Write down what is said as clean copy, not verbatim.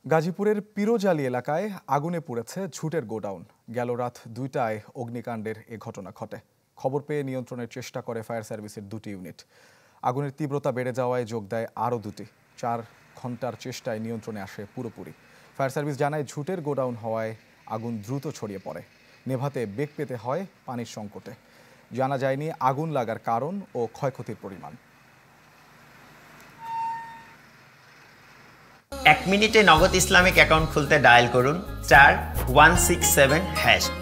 গাজীপুরের পিরোজালি এলাকায় আগুনে পুড়েছে ঝুটের গোডাউন। গেল রাত 2টায় অগ্নিকাণ্ডের এ ঘটনা ঘটে। খবর পেয়ে নিয়ন্ত্রণের চেষ্টা করে ফায়ার সার্ভিসের 2টি ইউনিট। আগুনের তীব্রতা বেড়ে যাওয়ায় যোগ দেয় আরও 2টি। 4 ঘন্টার চেষ্টায় নিয়ন্ত্রণে আসে পুরোপুরি। ফায়ার সার্ভিস জানায় ঝুটের গোডাউন হওয়ায় আগুন দ্রুত ছড়িয়ে পড়ে। নেভাতে বেগ পেতে হয় পানির সংকটে। জানা যায়নি আগুন লাগার কারণ ও ক্ষয়ক্ষতির পরিমাণ। 1 মিনিটে নগদ ইসলামিক অ্যাকাউন্ট খুলতে ডায়াল করুন *167#।